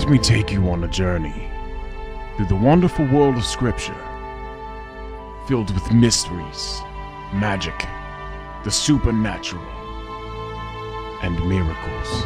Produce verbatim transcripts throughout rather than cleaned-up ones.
Let me take you on a journey through the wonderful world of Scripture, filled with mysteries, magic, the supernatural, and miracles.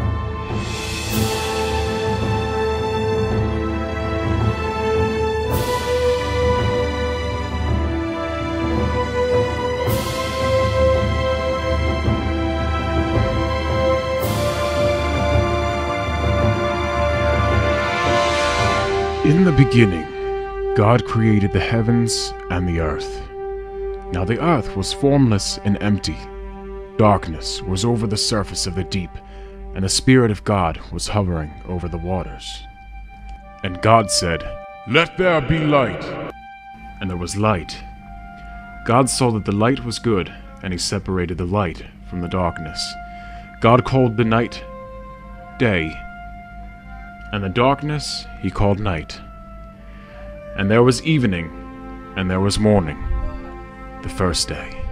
In the beginning, God created the heavens and the earth. Now the earth was formless and empty. Darkness was over the surface of the deep, and the Spirit of God was hovering over the waters. And God said, "Let there be light." And there was light. God saw that the light was good, and he separated the light from the darkness. God called the night day, and the darkness he called night. And there was evening, and there was morning, the first day.